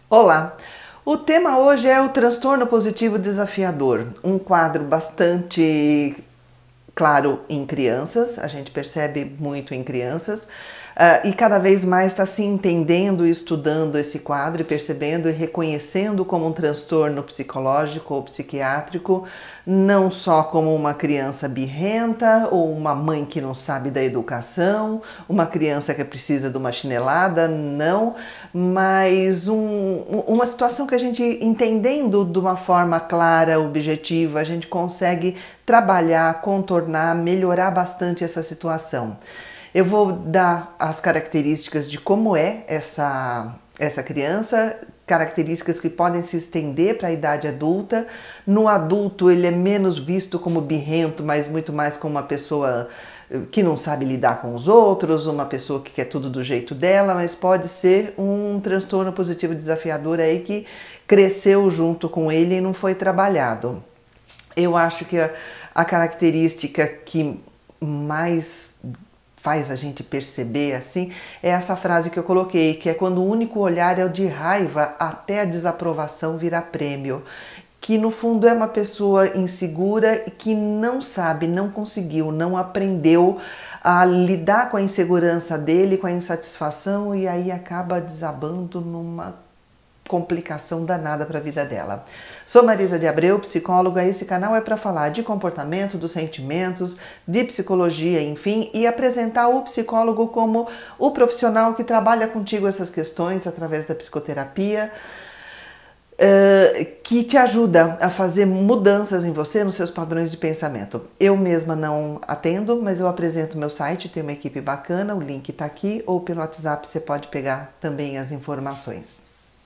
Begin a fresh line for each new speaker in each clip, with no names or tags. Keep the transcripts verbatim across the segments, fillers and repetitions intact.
Olá! O tema hoje é o transtorno positivo desafiador, um quadro bastante claro em crianças, a gente percebe muito em crianças, uh, e cada vez mais está se entendendo e estudando esse quadro e percebendo e reconhecendo como um transtorno psicológico ou psiquiátrico, não só como uma criança birrenta ou uma mãe que não sabe da educação, uma criança que precisa de uma chinelada, não, mas um, uma situação que a gente, entendendo de uma forma clara, objetiva, a gente consegue trabalhar, contornar, melhorar bastante essa situação. Eu vou dar as características de como é essa, essa criança, características que podem se estender para a idade adulta. No adulto ele é menos visto como birrento, mas muito mais como uma pessoa que não sabe lidar com os outros, uma pessoa que quer tudo do jeito dela, mas pode ser um transtorno positivo desafiador aí que cresceu junto com ele e não foi trabalhado. Eu acho que a, a característica que mais faz a gente perceber assim é essa frase que eu coloquei, que é quando o único olhar é o de raiva até a desaprovação virar prêmio. Que no fundo é uma pessoa insegura que não sabe, não conseguiu, não aprendeu a lidar com a insegurança dele, com a insatisfação, e aí acaba desabando numa complicação danada para a vida dela. Sou Marisa de Abreu, psicóloga. Esse canal é para falar de comportamento, dos sentimentos, de psicologia, enfim, e apresentar o psicólogo como o profissional que trabalha contigo essas questões através da psicoterapia, Uh, que te ajuda a fazer mudanças em você, nos seus padrões de pensamento. Eu mesma não atendo, mas eu apresento meu site, tem uma equipe bacana, o link está aqui, ou pelo WhatsApp você pode pegar também as informações.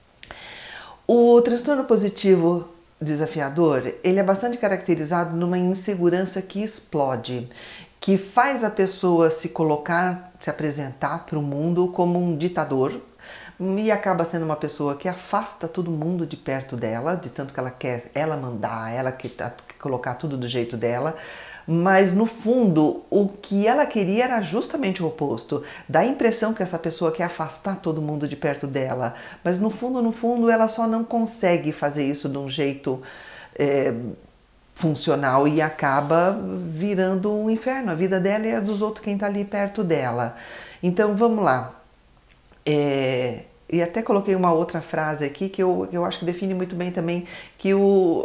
O transtorno positivo desafiador, ele é bastante caracterizado numa insegurança que explode, que faz a pessoa se colocar, se apresentar para o mundo como um ditador, e acaba sendo uma pessoa que afasta todo mundo de perto dela, de tanto que ela quer ela mandar, ela quer colocar tudo do jeito dela, mas no fundo o que ela queria era justamente o oposto. Dá a impressão que essa pessoa quer afastar todo mundo de perto dela, mas no fundo, no fundo ela só não consegue fazer isso de um jeito é, funcional e acaba virando um inferno. A vida dela é a dos outros, quem está ali perto dela. Então vamos lá. É, e até coloquei uma outra frase aqui que eu, eu acho que define muito bem também que o,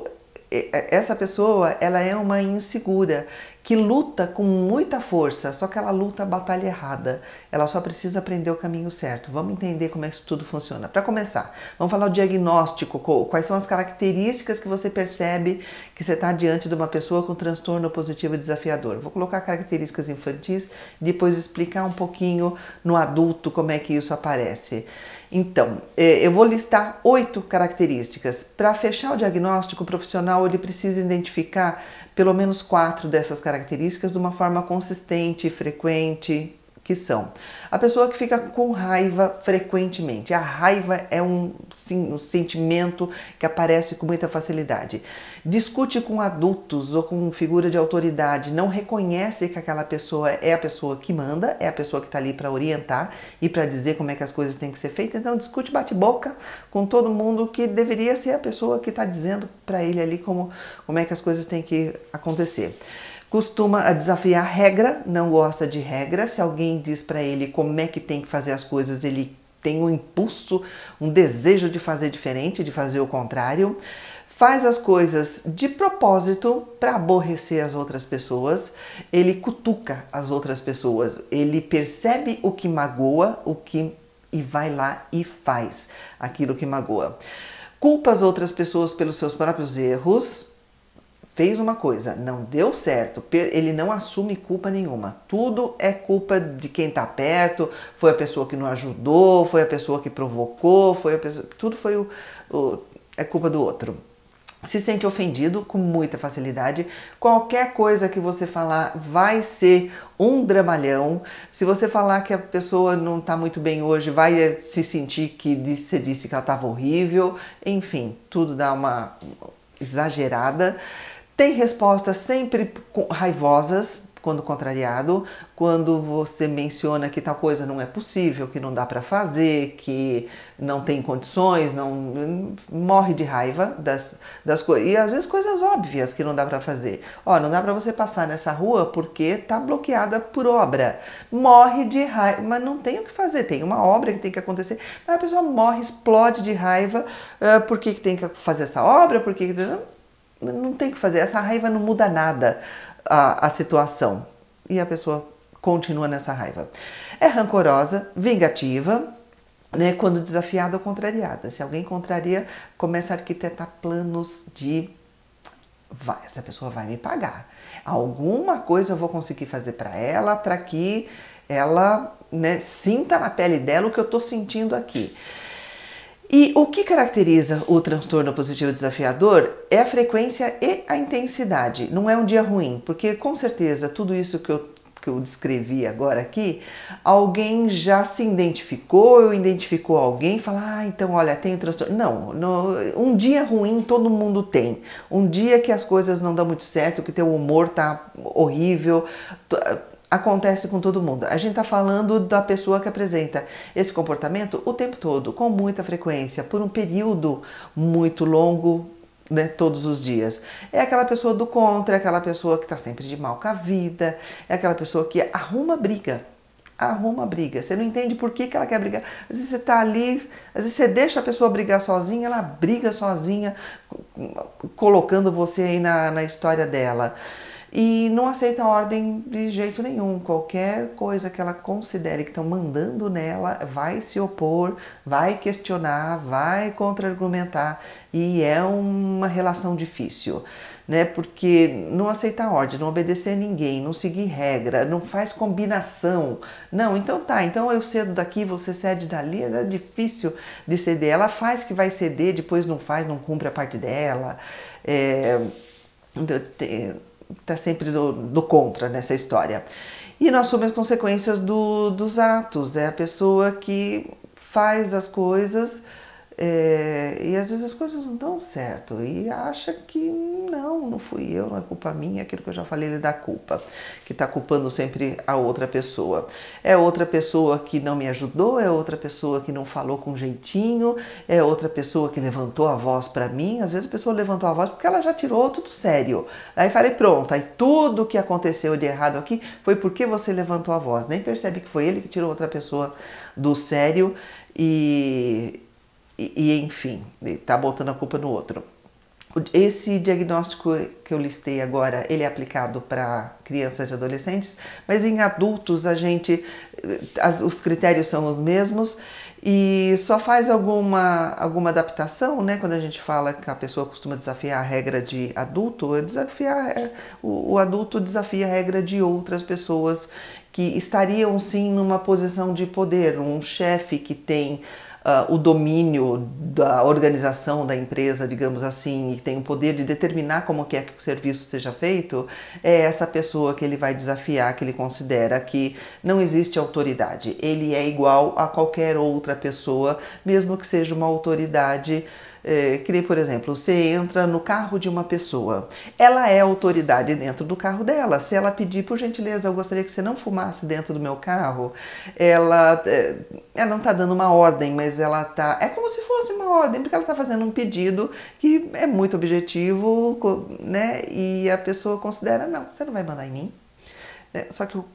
essa pessoa ela é uma insegura que luta com muita força, só que ela luta a batalha errada. Ela só precisa aprender o caminho certo. Vamos entender como é que isso tudo funciona. Para começar, vamos falar o diagnóstico, quais são as características que você percebe que você está diante de uma pessoa com transtorno positivo desafiador. Vou colocar características infantis, depois explicar um pouquinho no adulto como é que isso aparece. Então, eu vou listar oito características. Para fechar o diagnóstico, o profissional ele precisa identificar pelo menos quatro dessas características de uma forma consistente e frequente, que são a pessoa que fica com raiva frequentemente. A raiva é um, sim, um sentimento que aparece com muita facilidade. Discute com adultos ou com figura de autoridade, não reconhece que aquela pessoa é a pessoa que manda, é a pessoa que está ali para orientar e para dizer como é que as coisas têm que ser feitas. Então discute bate-boca com todo mundo que deveria ser a pessoa que está dizendo para ele ali como, como é que as coisas têm que acontecer. Costuma desafiar regra, não gosta de regra. Se alguém diz para ele como é que tem que fazer as coisas, ele tem um impulso, um desejo de fazer diferente, de fazer o contrário. Faz as coisas de propósito para aborrecer as outras pessoas. Ele cutuca as outras pessoas. Ele percebe o que magoa, o que e vai lá e faz aquilo que magoa. Culpa as outras pessoas pelos seus próprios erros. Fez uma coisa, não deu certo, ele não assume culpa nenhuma. Tudo é culpa de quem está perto, foi a pessoa que não ajudou, foi a pessoa que provocou, foi a pessoa, tudo foi o, o, é culpa do outro. Se sente ofendido com muita facilidade. Qualquer coisa que você falar vai ser um dramalhão. Se você falar que a pessoa não está muito bem hoje, vai se sentir que você disse que ela estava horrível. Enfim, tudo dá uma exagerada. Tem respostas sempre raivosas, quando contrariado, quando você menciona que tal coisa não é possível, que não dá para fazer, que não tem condições, não morre de raiva das, das coisas. E às vezes coisas óbvias que não dá para fazer. Ó, não dá para você passar nessa rua porque tá bloqueada por obra. Morre de raiva, mas não tem o que fazer, tem uma obra que tem que acontecer. Mas a pessoa morre, explode de raiva, uh, por que, que tem que fazer essa obra, por que, que... Não, não tem o que fazer, essa raiva não muda nada a, a situação. E a pessoa continua nessa raiva. É rancorosa, vingativa, né, quando desafiada ou contrariada. Se alguém contraria, começa a arquitetar planos de vai, essa pessoa vai me pagar. Alguma coisa eu vou conseguir fazer para ela, para que ela, né, sinta na pele dela o que eu estou sentindo aqui. E o que caracteriza o transtorno positivo desafiador é a frequência e a intensidade. Não é um dia ruim, porque com certeza tudo isso que eu, que eu descrevi agora aqui, alguém já se identificou, ou identificou alguém e fala, ah, então olha, tem transtorno. Não, no, um dia ruim todo mundo tem. Um dia que as coisas não dão muito certo, que teu humor tá horrível, acontece com todo mundo. A gente está falando da pessoa que apresenta esse comportamento o tempo todo, com muita frequência, por um período muito longo, né, todos os dias. É aquela pessoa do contra, é aquela pessoa que está sempre de mal com a vida, é aquela pessoa que arruma briga. Arruma briga. Você não entende por que, que ela quer brigar. Às vezes você está ali, às vezes você deixa a pessoa brigar sozinha, ela briga sozinha, colocando você aí na, na história dela. E não aceita a ordem de jeito nenhum. Qualquer coisa que ela considere que estão mandando nela, vai se opor, vai questionar, vai contra-argumentar. E é uma relação difícil, né? Porque não aceitar ordem, não obedecer a ninguém, não seguir regra, não faz combinação. Não, então tá, então eu cedo daqui, você cede dali, é difícil de ceder. Ela faz que vai ceder, depois não faz, não cumpre a parte dela. É... Está sempre do, do contra nessa história. E nós somos as consequências do, dos atos. É a pessoa que faz as coisas é, e às vezes as coisas não dão certo e acha que não, não fui eu, não é culpa minha, aquilo que eu já falei, ele dá culpa, que está culpando sempre a outra pessoa. É outra pessoa que não me ajudou, é outra pessoa que não falou com jeitinho, é outra pessoa que levantou a voz para mim. Às vezes a pessoa levantou a voz porque ela já tirou tudo sério. Aí falei, pronto, aí tudo que aconteceu de errado aqui foi porque você levantou a voz. Nem percebe que foi ele que tirou outra pessoa do sério e... E, e enfim, tá botando a culpa no outro. Esse diagnóstico que eu listei agora, ele é aplicado para crianças e adolescentes, mas em adultos a gente, as, os critérios são os mesmos e só faz alguma, alguma adaptação, né? Quando a gente fala que a pessoa costuma desafiar a regra de adulto, desafiar, o, o adulto desafia a regra de outras pessoas que estariam sim numa posição de poder, um chefe que tem Uh, o domínio da organização da empresa, digamos assim, e tem o poder de determinar como quer que o serviço seja feito, é essa pessoa que ele vai desafiar, que ele considera que não existe autoridade. Ele é igual a qualquer outra pessoa, mesmo que seja uma autoridade. É, que nem, por exemplo, você entra no carro de uma pessoa, ela é autoridade dentro do carro dela. Se ela pedir, por gentileza, eu gostaria que você não fumasse dentro do meu carro, ela, é, ela não está dando uma ordem, mas ela tá, é como se fosse uma ordem, porque ela está fazendo um pedido que é muito objetivo, né? E a pessoa considera, não, você não vai mandar em mim. É, só que o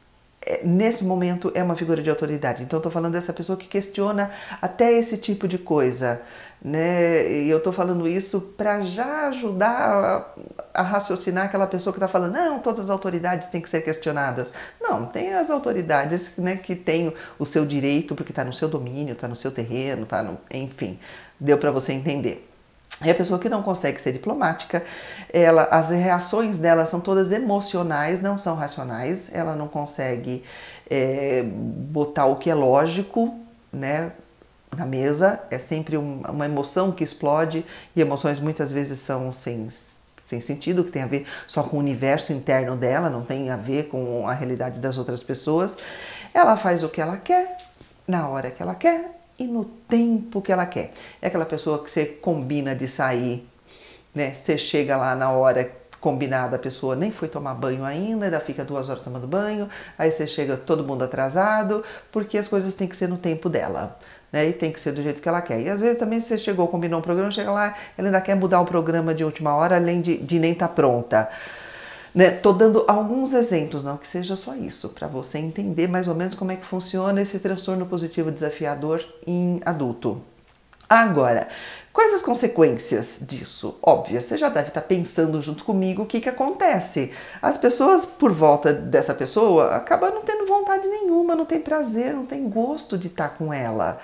nesse momento é uma figura de autoridade. Então, estou falando dessa pessoa que questiona até esse tipo de coisa, né? E eu estou falando isso para já ajudar a, a raciocinar aquela pessoa que está falando, não, todas as autoridades têm que ser questionadas. Não, tem as autoridades, né, que têm o seu direito, porque está no seu domínio, está no seu terreno, tá no, enfim, deu para você entender. É a pessoa que não consegue ser diplomática, ela, as reações dela são todas emocionais, não são racionais, ela não consegue é, botar o que é lógico, né, na mesa, é sempre um, uma emoção que explode, e emoções muitas vezes são sem, sem sentido, que tem a ver só com o universo interno dela, não tem a ver com a realidade das outras pessoas. Ela faz o que ela quer, na hora que ela quer, e no tempo que ela quer. É aquela pessoa que você combina de sair, né? Você chega lá na hora combinada, a pessoa nem foi tomar banho ainda, ainda fica duas horas tomando banho, aí você chega todo mundo atrasado, porque as coisas têm que ser no tempo dela. Né, e tem que ser do jeito que ela quer. E às vezes também você chegou, combinou um programa, chega lá, ela ainda quer mudar o programa de última hora, além de, de nem estar tá pronta. Né, tô dando alguns exemplos, não que seja só isso, para você entender mais ou menos como é que funciona esse transtorno positivo desafiador em adulto. Agora, quais as consequências disso? Óbvio, você já deve estar pensando junto comigo o que, que acontece. As pessoas por volta dessa pessoa acabam não tendo vontade nenhuma, não tem prazer, não tem gosto de estar com ela.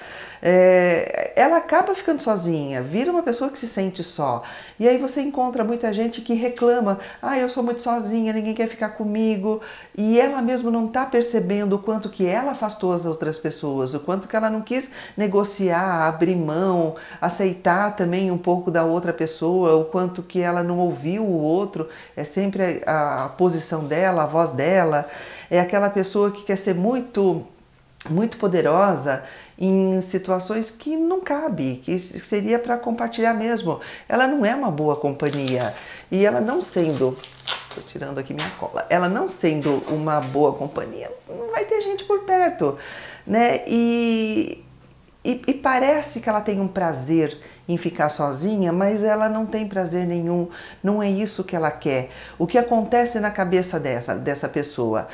É, ela acaba ficando sozinha, vira uma pessoa que se sente só. E aí você encontra muita gente que reclama, ah, eu sou muito sozinha, ninguém quer ficar comigo. E ela mesmo não está percebendo o quanto que ela afastou as outras pessoas, o quanto que ela não quis negociar, abrir mão, aceitar também um pouco da outra pessoa, o quanto que ela não ouviu o outro, é sempre a, a posição dela, a voz dela. É aquela pessoa que quer ser muito, muito poderosa em situações que não cabe, que seria para compartilhar mesmo. Ela não é uma boa companhia. E ela não sendo, estou tirando aqui minha cola, ela não sendo uma boa companhia, não vai ter gente por perto, né? E, e, e parece que ela tem um prazer em ficar sozinha, mas ela não tem prazer nenhum, não é isso que ela quer. O que acontece na cabeça dessa, dessa pessoa?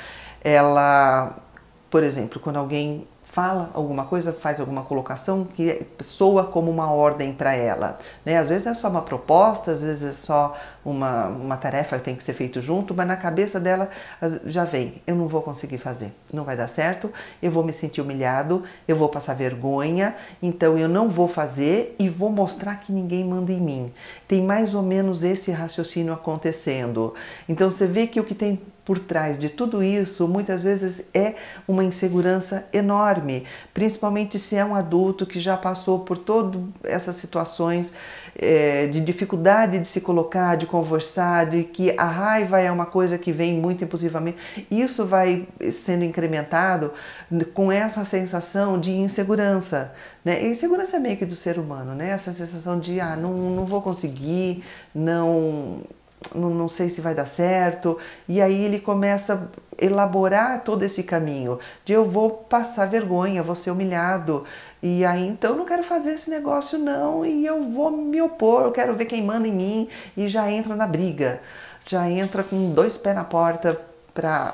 Ela, por exemplo, quando alguém fala alguma coisa, faz alguma colocação que soa como uma ordem para ela, né? Às vezes é só uma proposta, às vezes é só uma, uma tarefa que tem que ser feito junto, mas na cabeça dela já vem, eu não vou conseguir fazer, não vai dar certo, eu vou me sentir humilhado, eu vou passar vergonha, então eu não vou fazer e vou mostrar que ninguém manda em mim. Tem mais ou menos esse raciocínio acontecendo. Então você vê que o que tem por trás de tudo isso, muitas vezes é uma insegurança enorme, principalmente se é um adulto que já passou por todas essas situações é, de dificuldade de se colocar, de conversar, de que a raiva é uma coisa que vem muito impulsivamente. Isso vai sendo incrementado com essa sensação de insegurança, né? E insegurança é meio que do ser humano, né? Essa sensação de, ah, não, não vou conseguir, não... Não, não sei se vai dar certo, e aí ele começa a elaborar todo esse caminho de eu vou passar vergonha, vou ser humilhado, e aí então eu não quero fazer esse negócio não, e eu vou me opor, eu quero ver quem manda em mim, e já entra na briga, já entra com dois pés na porta para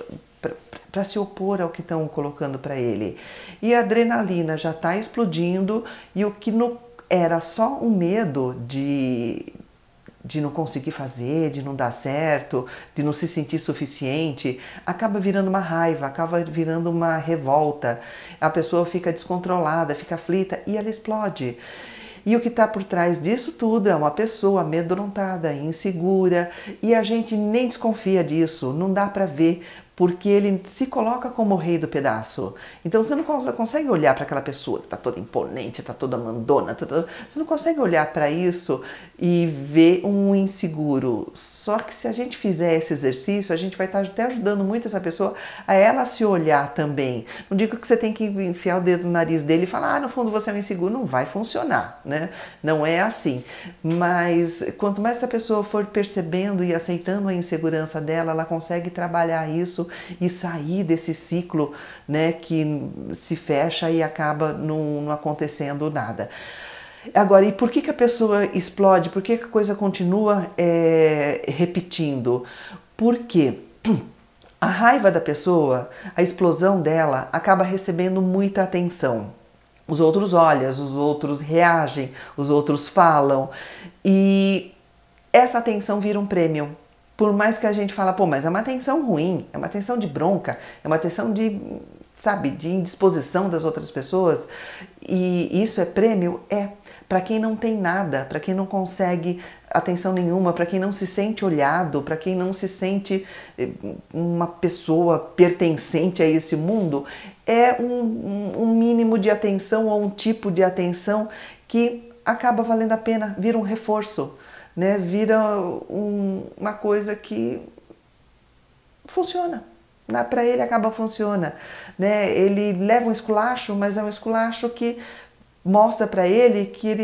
para se opor ao que estão colocando para ele. E a adrenalina já está explodindo, e o que não era só um medo de de não conseguir fazer, de não dar certo, de não se sentir suficiente, acaba virando uma raiva, acaba virando uma revolta. A pessoa fica descontrolada, fica aflita e ela explode. E o que está por trás disso tudo é uma pessoa amedrontada, insegura, e a gente nem desconfia disso, não dá para ver, porque ele se coloca como o rei do pedaço. Então você não consegue olhar para aquela pessoa que está toda imponente, está toda mandona, tá toda... você não consegue olhar para isso e ver um inseguro. Só que se a gente fizer esse exercício, a gente vai estar até ajudando muito essa pessoa a ela se olhar também. Não digo que você tem que enfiar o dedo no nariz dele e falar, ah, no fundo você é um inseguro. Não vai funcionar, né? Não é assim. Mas quanto mais essa pessoa for percebendo e aceitando a insegurança dela, ela consegue trabalhar isso e sair desse ciclo, né, que se fecha e acaba não, não acontecendo nada. Agora, e por que que a pessoa explode? Por que que a coisa continua é, repetindo? Porque a raiva da pessoa, a explosão dela, acaba recebendo muita atenção. Os outros olham, os outros reagem, os outros falam, e essa atenção vira um prêmio. Por mais que a gente fala, pô, mas é uma atenção ruim, é uma atenção de bronca, é uma atenção de, sabe, de indisposição das outras pessoas, e isso é prêmio? É. Para quem não tem nada, para quem não consegue atenção nenhuma, para quem não se sente olhado, para quem não se sente uma pessoa pertencente a esse mundo, é um, um mínimo de atenção ou um tipo de atenção que acaba valendo a pena, vira um reforço. Né, vira um, uma coisa que funciona, né, para ele acaba funciona, né, ele leva um esculacho, mas é um esculacho que mostra para ele que ele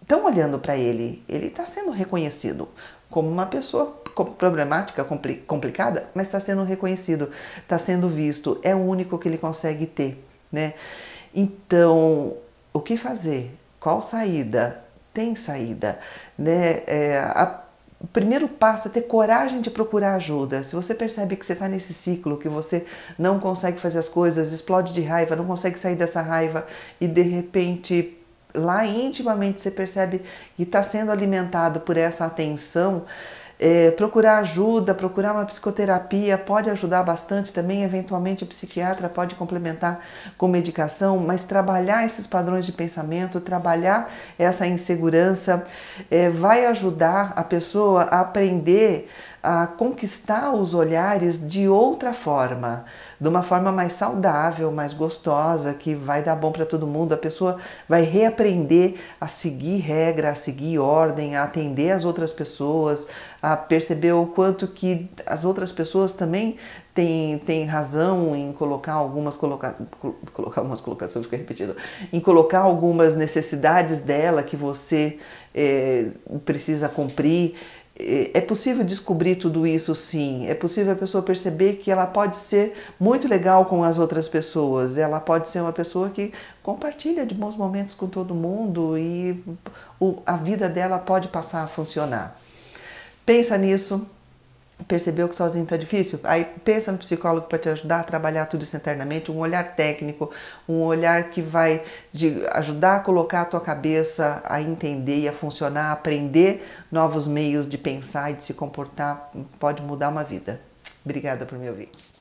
estão olhando para ele, ele está sendo reconhecido como uma pessoa problemática, complicada, mas está sendo reconhecido, está sendo visto, é o único que ele consegue ter, né? Então, o que fazer? Qual saída? Tem saída, né? É, a, o primeiro passo é ter coragem de procurar ajuda. Se você percebe que você está nesse ciclo, que você não consegue fazer as coisas, explode de raiva, não consegue sair dessa raiva e de repente lá intimamente você percebe que está sendo alimentado por essa atenção, é, procurar ajuda, procurar uma psicoterapia pode ajudar bastante também, eventualmente o psiquiatra pode complementar com medicação, mas trabalhar esses padrões de pensamento, trabalhar essa insegurança, é, vai ajudar a pessoa a aprender a conquistar os olhares de outra forma, de uma forma mais saudável, mais gostosa, que vai dar bom para todo mundo. A pessoa vai reaprender a seguir regra, a seguir ordem, a atender as outras pessoas, a perceber o quanto que as outras pessoas também têm, têm razão em colocar algumas coloca, colocar algumas colocações, fica repetido, em colocar algumas necessidades dela que você é, precisa cumprir. É possível descobrir tudo isso, sim. É possível a pessoa perceber que ela pode ser muito legal com as outras pessoas. Ela pode ser uma pessoa que compartilha de bons momentos com todo mundo e a vida dela pode passar a funcionar. Pensa nisso. Percebeu que sozinho está difícil? Aí pensa no psicólogo para te ajudar a trabalhar tudo isso internamente, um olhar técnico, um olhar que vai de ajudar a colocar a tua cabeça a entender e a funcionar, a aprender novos meios de pensar e de se comportar, pode mudar uma vida. Obrigada por me ouvir.